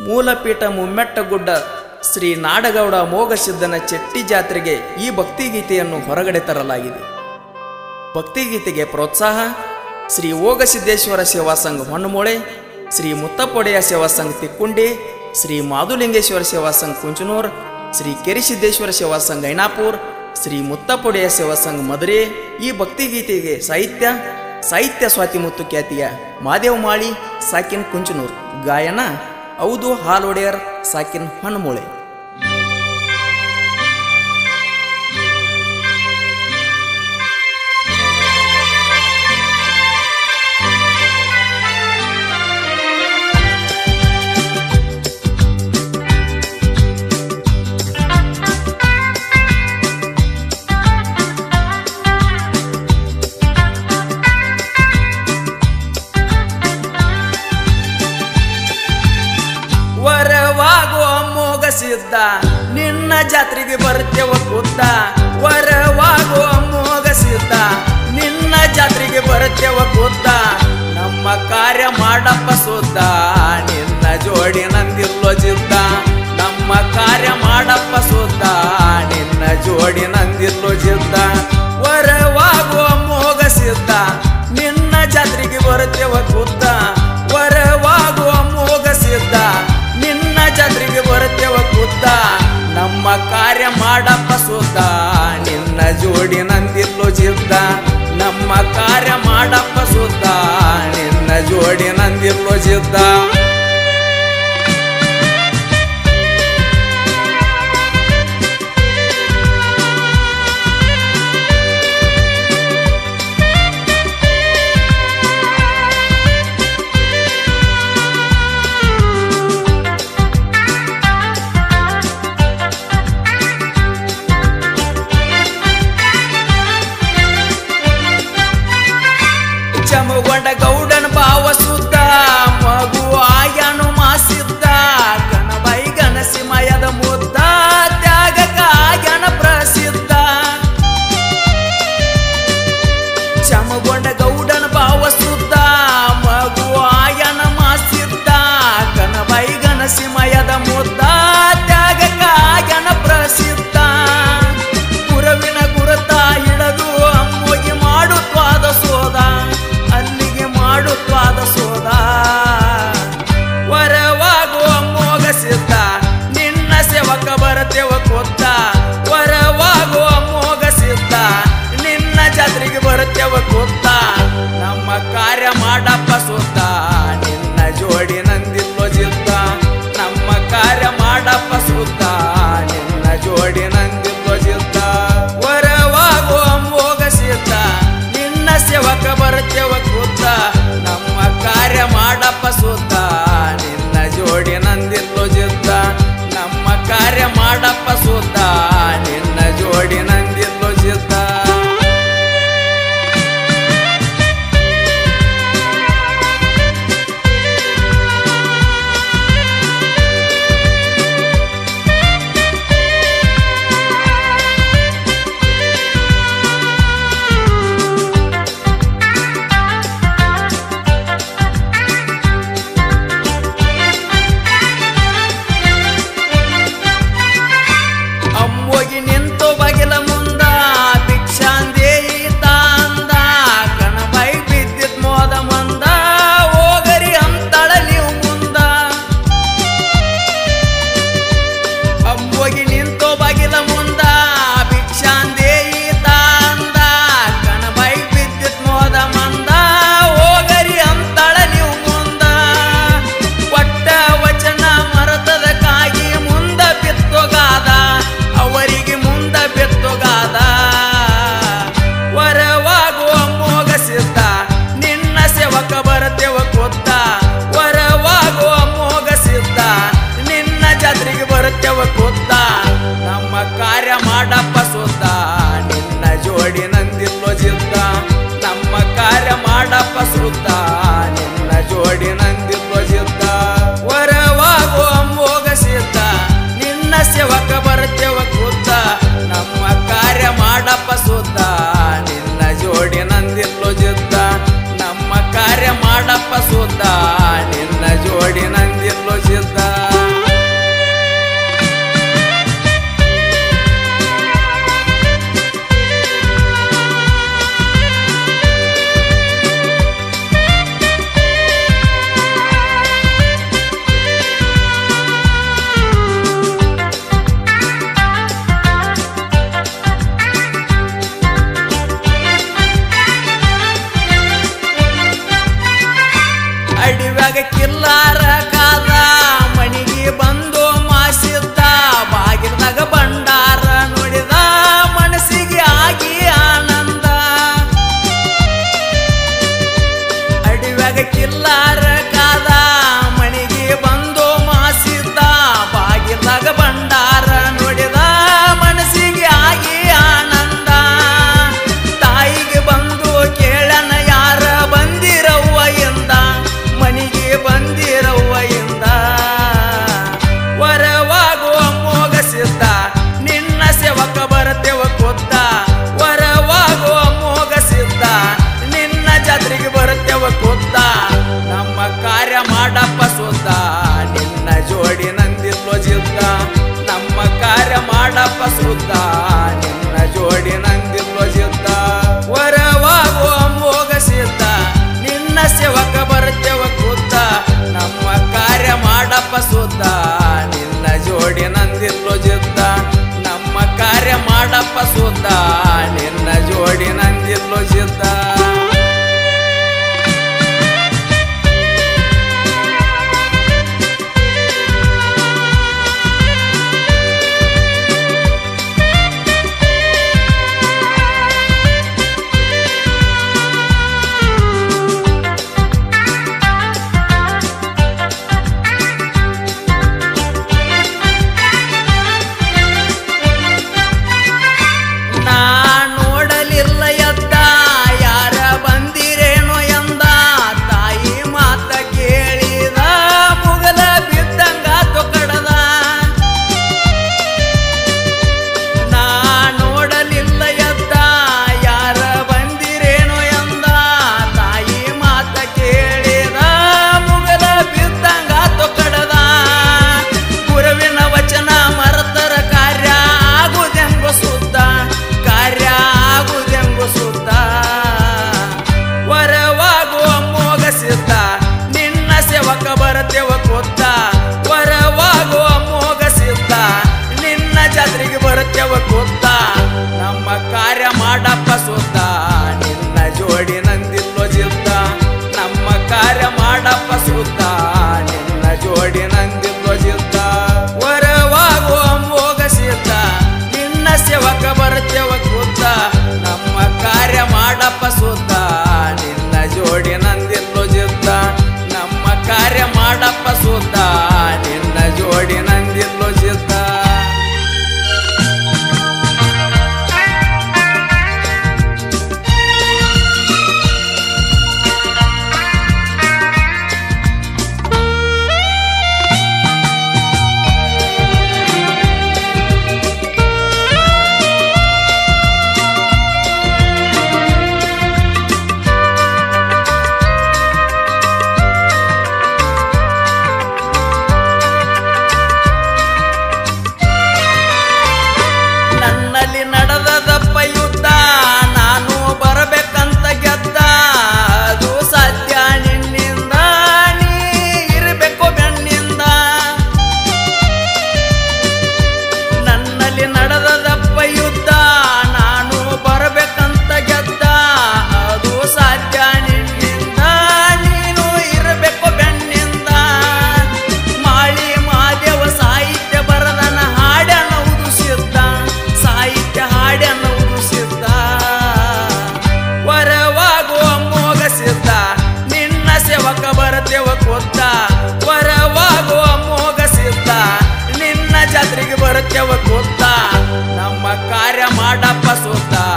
ಮೂಲಪೀಠ ಮುಮ್ಮೆಟ್ಟಗುಡ್ಡ ಶ್ರೀ ನಾಡಗೌಡ ಮೋಗಸಿದ್ದನ ಚೆಟ್ಟಿ ಜಾತ್ರೆಗೆ ಈ ಭಕ್ತಿಗೀತೆಯನ್ನು ಹೊರಗಡೆ ತರಲಾಗಿದೆ. ಭಕ್ತಿಗೀತೆಗೆ ಪ್ರೋತ್ಸಾಹ ಶ್ರೀ ಓಗಸಿದ್ದೇಶ್ವರ ಸೇವಾ ಸಂಘ ಹೊನ್ನಮೂಳೆ, ಶ್ರೀ ಮುತ್ತಪ್ಪೊಡೆಯ ಸೇವಾ ಸಂಘ ತಿಕ್ಕುಂಡಿ, ಶ್ರೀ ಮಾಧುಲಿಂಗೇಶ್ವರ ಸೇವಾ ಸಂಘ ಕುಂಚನೂರ್, ಶ್ರೀ ಕೆರಿಸಿದ್ದೇಶ್ವರ ಸೇವಾ ಸಂಘ ಐನಾಪುರ್, ಶ್ರೀ ಮುತ್ತಪ್ಪೊಡೆಯ ಸೇವಾ ಸಂಘ ಮಧುರೆ. ಈ ಭಕ್ತಿಗೀತೆಗೆ ಸಾಹಿತ್ಯ ಸ್ವಾತಿ ಮುತ್ತು ಖ್ಯಾತಿಯ ಮಾದೇವ ಮಾಳಿ ಸಾಕಿನ್ ಕುಂಚನೂರ್, ಗಾಯನ ಔದು ಹಾಲೊಡೆಯರ್ ಸಾಕಿನ್ ಹೊನ್ನಮೂಳೆ. ಸಿದ್ಧ ನಿನ್ನ ಜಾತ್ರೆಗೆ ಬರ್ತೇವ ಕೂತ, ವರವಾಗುವ ಮೋಗ ಸಿದ್ಧ ನಿನ್ನ ಜಾತ್ರೆಗೆ ಬರ್ತೇವ ಕೂತ, ನಮ್ಮ ಕಾರ್ಯ ಮಾಡಪ್ಪ ಸುದ್ದ ನಿನ್ನ ಜೋಡಿ ನಂದಿಲ್ಲೋ ಜಿದ್ದ, ನಮ್ಮ ಕಾರ್ಯ ಮಾಡಪ್ಪ ಸುದ್ದ ನಿನ್ನ ಜೋಡಿ ನಂದಿಲ್ಲೋ ಜಿದ್ದ, ವರವಾಗುವ ಮೋಗ ಸಿದ್ಧ ನಿನ್ನ ಜಾತ್ರೆಗೆ ಬರ್ತೇವ ಕೂತ, ವರವಾಗುವ ಮೋಗ ಸಿದ್ಧ ನಿನ್ನ ಜಾತ್ರೆಗೆ ಬರ್ತೇವ ಕೂತ, ನಮ್ಮ ಕಾರ್ಯ ಮಾಡಪ್ಪ ಸುದ್ದ ನಿನ್ನ ಜೋಡಿ ನಂದಿಲ್ಲೋ ಜಿದ್ದ, ನಮ್ಮ ಕಾರ್ಯ ಮಾಡಪ್ಪ ಸುದ್ದ ನಿನ್ನ ಜೋಡಿ ನಂದಿಲ್ಲೋ ಜಿದ್ದ. ಚಮಗೊಂಡ ಗೌಡನ ಭಾವ ಸುದ್ದ ಮಗು ಆಯನು ಮಾಸಿದ್ದ, ಗಣಬೈ ಗಣಸಿ ಮಯದ ಮುದ್ದ ತ್ಯಾಗಕ ಆಗ್ಯಾನ ಪ್ರಸಿದ್ಧ. ಚಮಗೊಂಡ ಗೌಡನ ಭಾವ ಸುದ್ದ ಮಗು ಆಯನ ಮಾಸಿದ್ದ, ಗಣಬೈ ಗಣಸಿ ಮಯದ ಮುದ್ದ ತ್ಯಾಗಕ ಆಗ್ಯಾನ ಪ್ರಸಿದ್ಧ. ಗುರವಿನ ಗುರುತ ಹಿಡದು ಅಮ್ಮೋಗಿ ಮಾಡುತ್ತಾದ ಸೋದ, ಅಲ್ಲಿಗೆ ಮಾಡುತ್ತಾದ ಸೋದ, ವರವಾಗುವ ಮೋಗ ಸಿದ್ಧ ನಿನ್ನ ಸೇವಕ ಬರ್ತೇವ ಕೂತ, ವರವಾಗುವ ಮೋಗ ಸಿದ್ಧ ನಿನ್ನ ಜಾತ್ರೆಗೆ ಬರ್ತೇವ ಕೂತ, ನಮ್ಮ ಕಾರ್ಯ ಮಾಡಪ್ಪ ಸುದ್ದ ನಿನ್ನ ಜೋಡಿ ನಂದಿಲ್ಲೋ ಜಿದ್ದ, ನಮ್ಮ ಕಾರ್ಯ ಮಾಡಪ್ಪ ಸುದ್ದ ನಿನ್ನ ಜೋಡಿ ನಂದಿಲ್ಲೋ ಜಿದ್ದ, ವರವಾಗುವ ಮೋಗ ಸಿದ್ಧ ನಿನ್ನ ಸೇವಕ ಬರ್ತೇವ ಕೂತ, ನಮ್ಮ ಕಾರ್ಯ ಮಾಡಪ್ಪ ಸುದ್ದ ನಿನ್ನ ಜೋಡಿ ನಂದಿಲ್ಲೋ ಜಿದ್ದ, ನಮ್ಮ ಕಾರ್ಯ ಮಾಡಪ್ಪ ಸುದ್ದ ನಿನ್ನ ಜೋಡಿ ನಂದಿಲ್ಲೋ ಜಿದ್ದ. ಅಮ್ಮೋಗಿ ನಿಂತು ಬಗಿಲ ಮುಂದ ಭಿಕ್ಷಾಂದೇಯಿ ತಾಂದ, ಕಣಬೈ ಬಿದ್ದಿದ್ ಮೋದ ಮಂದ ಹೋಗರಿ ಅಂತಳ ನೀವು ಮುಂದ. ಅಮ್ಮೋಗಿ ನಿಂತು ಬಗಿಲ ಮುಂದ ಭಿಕ್ಷಾಂದೇಯಿ ತಾಂದ, ಕಣಬೈ ಬಿದ್ದಿದ್ ಮೋದ ಮಂದ ಹೋಗರಿ ಅಂತಳ ನೀವು ಮುಂದ. ಒಟ್ಟ ವಚನ ಮರತದ ಕಾಗಿ ಮುಂದ ಬಿತ್ತೋಗಾದ, ಅವರಿಗೆ ಮುಂದ ಬೆತ್ತೊಗಾದ, ವರವಾಗುವ ಮೋಗ ಸಿದ್ಧ ನಿನ್ನ ಸೇವಕ ಬರ್ತೇವ ಕೂತ, ವರವಾಗುವ ಮೋಗ ಸಿದ್ಧ ನಿನ್ನ ಜಾತ್ರೆಗೆ ಬರ್ತೇವ ಕೂತ, ನಮ್ಮ ಕಾರ್ಯ ಮಾಡಪ್ಪ ಸುದ್ದ ನಿನ್ನ ಜೋಡಿ ನಂದಿಲ್ಲೋ ಜಿದ್ದ, ನಮ್ಮ ಕಾರ್ಯ ಮಾಡಪ್ಪ ಸುದ್ದ ನಿನ್ನ ಜೋಡಿ ನಂದಿಲ್ಲೋ ಜಿದ್ದ, ವರವಾಗುವ ಮೋಗ ಸಿದ್ಧ ನಿನ್ನ ಸೇವಕ ಬರ್ತೇವ ಕೂತ, ನಮ್ಮ ಕಾರ್ಯ ಮಾಡಪ್ಪ ಸುದ್ದ ನಿನ್ನ ಜೋಡಿ ನಂದಿಲ್ಲೋ ಜಿದ್ದ, ನಮ್ಮ ಕಾರ್ಯ ಮಾಡಪ್ಪ ಸುದ್ದ ನಿನ್ನ ಜೋಡಿ ನಂದಿಲ್ಲೋ ಜಿದ್ದ. ಜಾತ್ರೆಗೆ ಬರುತ್ತೇವ ಕೂತ ನಮ್ಮ ಕಾರ್ಯ ಮಾಡಪ್ಪ ಸುದ್ದ ನಿನ್ನ ಜೋಡಿ ನಂದಿಲ್ಲೋ ಜಿದ್ದ ನಮ್ಮ ಕಾರ್ಯ ಮಾಡಪ್ಪ ಸುದ್ದ ನಿನ್ನ ಜೋಡಿ ನಂದಿಲ್ಲೋ ಜಿದ್ದ ವರವಾಗುವ ಮೋಗ ಸಿದ್ದ ನಿನ್ನ ಸೇವಕ ಬರುತ್ತೇವ ಕೂತ ನಮ್ಮ ಕಾರ್ಯ ಮಾಡಪ್ಪ ಸುದ್ದ ನಿನ್ನ ಜೋಡಿ ನಂದಿಲ್ಲೋ ಜಿದ್ದ ನಮ್ಮ ಕಾರ್ಯ ಮಾಡಪ್ಪ ಸುದ್ದ ನಿನ್ನ ಜೋಡಿ ನಂದಿಲ್ಲೋ ಜಿದ್ದ ನಮ್ಮ ಕಾರ್ಯ ಮಾಡಪ್ಪ ಸುದ್ದ ನಿನ್ನ ಜೋಡಿ ನಂದಿಲ್ಲೋ ಜಿದ್ದ ನಮ್ಮ ಕಾರ್ಯ ಮಾಡಪ್ಪ ಸುದ್ದ ನಿನ್ನ ಜೋಡಿ ನಂದಿಲ್ಲೋ ಜಿದ್ದ ವರವಾಗುವ ಮೋಗ ಸಿದ್ದ ನಿನ್ನ ಸೇವಕ ಬರುತ್ತೇವ ಕೂತ ನಮ್ಮ ಕಾರ್ಯ ಮಾಡಪ್ಪ ಸುದ್ದ ನಿನ್ನ ಜೋಡಿ ನಂದಿಲ್ಲೋ ಜಿದ್ದ ನಮ್ಮ ಕಾರ್ಯ ಮಾಡಪ್ಪ ಸುದ್ದ ನಿನ್ನ ಜೋಡಿ ನಂದಿಲ್ಲೋ ಜಿದ್ದ ವರವಾಗುವ ಮೋಗ ಸಿದ್ದ ನಿನ್ನ ಜಾತ್ರೆಗೆ ಬರುತ್ತೇವ ಕೂತ ನಮ್ಮ ಕಾರ್ಯ ಮಾಡಪ್ಪ ಸುದ್ದ